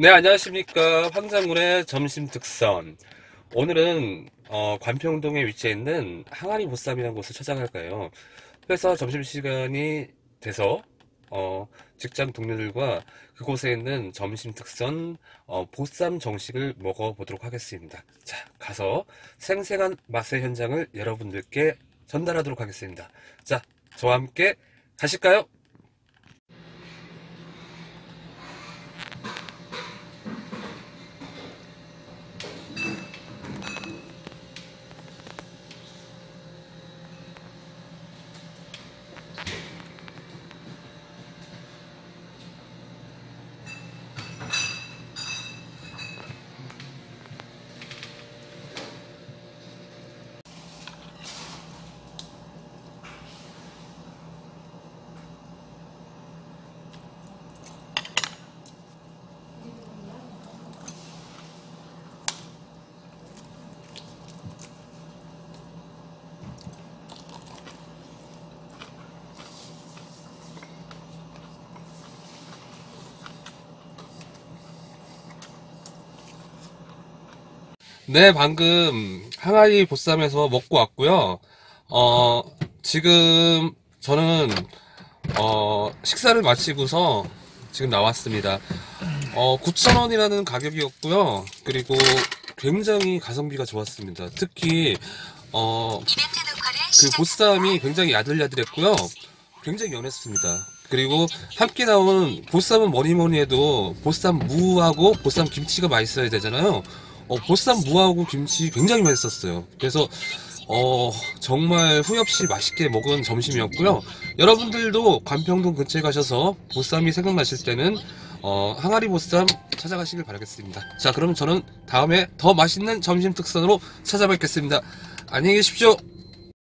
네, 안녕하십니까. 황장군의 점심 특선. 오늘은 관평동에 위치해 있는 항아리 보쌈이라는 곳을 찾아갈 거예요. 그래서 점심시간이 돼서 직장 동료들과 그곳에 있는 점심 특선 보쌈 정식을 먹어보도록 하겠습니다. 자, 가서 생생한 맛의 현장을 여러분들께 전달하도록 하겠습니다. 자, 저와 함께 가실까요? 네, 방금 항아리 보쌈에서 먹고 왔고요. 지금 저는 식사를 마치고서 지금 나왔습니다. 9,000원이라는 가격이었고요. 그리고 굉장히 가성비가 좋았습니다. 특히 그 보쌈이 굉장히 야들야들했고요. 굉장히 연했습니다. 그리고 함께 나온 보쌈은 뭐니뭐니 해도 보쌈 무하고 보쌈 김치가 맛있어야 되잖아요. 보쌈 무하고 김치 굉장히 맛있었어요. 그래서 정말 후회 없이 맛있게 먹은 점심이었고요. 여러분들도 관평동 근처에 가셔서 보쌈이 생각나실 때는 항아리 보쌈 찾아가시길 바라겠습니다. 자, 그럼 저는 다음에 더 맛있는 점심 특선으로 찾아뵙겠습니다. 안녕히 계십시오.